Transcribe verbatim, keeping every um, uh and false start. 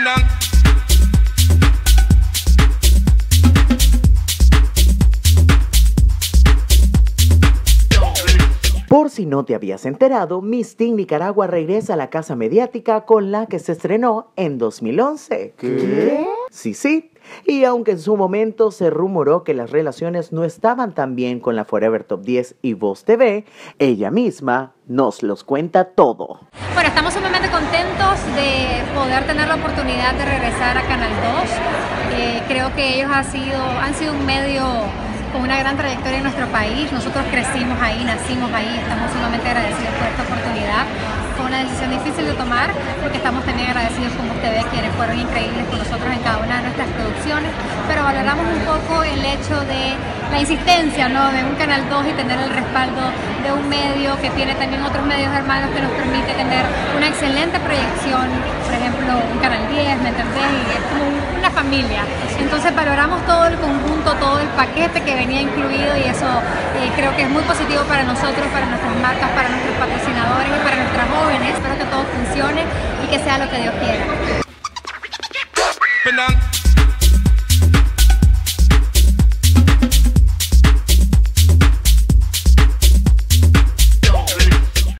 Por si no te habías enterado, Miss Teen Nicaragua regresa a la casa mediática con la que se estrenó en dos mil once. ¿Qué? Sí, sí. Y aunque en su momento se rumoró que las relaciones no estaban tan bien con la Forever Top diez y Voz T V, ella misma nos los cuenta todo. Bueno, estamos sumamente contentos de poder tener la oportunidad de regresar a Canal dos. Eh, creo que ellos han sido, han sido un medio con una gran trayectoria en nuestro país. Nosotros crecimos ahí, nacimos ahí, estamos sumamente agradecidos por esta oportunidad. Fue una decisión difícil de tomar porque estamos también agradecidos con Voz T V, quienes fueron increíbles con nosotros en cada una de nuestras producciones, pero valoramos un poco el hecho de la insistencia, ¿no?, de un Canal dos y tener el respaldo de un medio que tiene también otros medios hermanos que nos permite tener una excelente proyección, por ejemplo un Canal diez, ¿me entendés? Y es como una familia. Entonces valoramos todo el conjunto, todo el paquete que venía incluido, y eso eh, creo que es muy positivo para nosotros, para nuestras marcas, para nuestros patrocinadores y para nuestras jóvenes. Espero que todo funcione y que sea lo que Dios quiera.